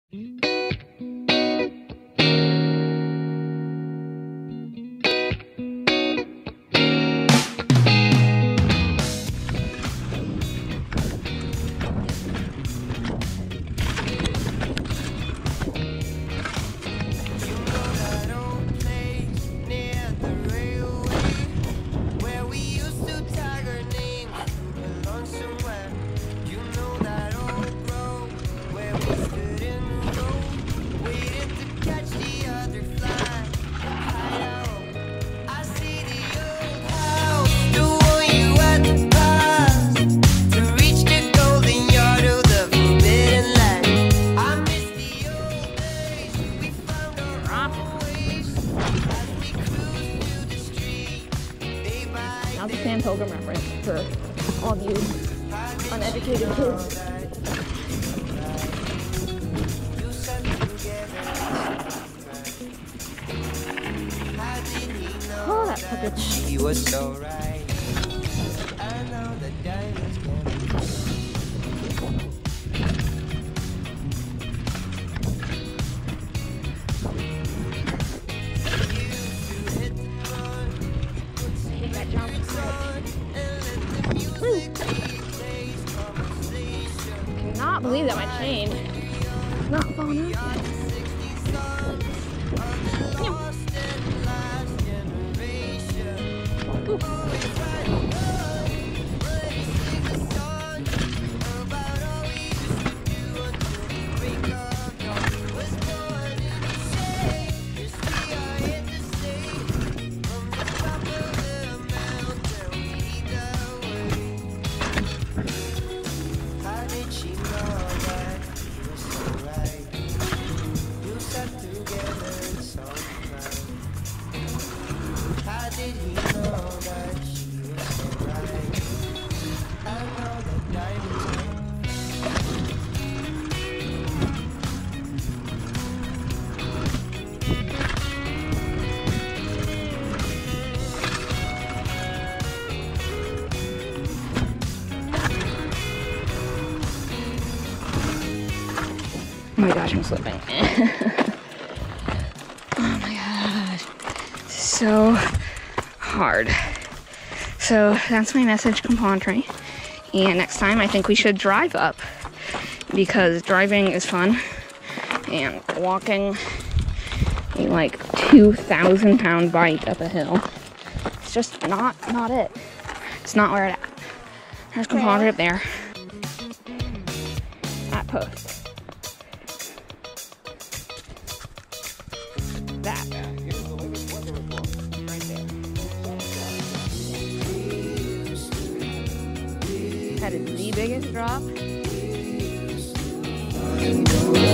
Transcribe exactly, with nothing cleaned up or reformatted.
Now the Sam Pilgrim reference for all of you uneducated kids. Oh, that fucker. She was so right. I know the diamonds can be. Take that jump. Cannot believe that my chain is not falling out yet. Oh my gosh, I'm slipping. Oh my gosh. So hard. So that's my message, compadre. And next time I think we should drive up because driving is fun and walking a like two thousand pound bike up a hill, it's just not, not it. It's not where it's at. There's compadre up there. At post. That. Right there. That is the biggest drop.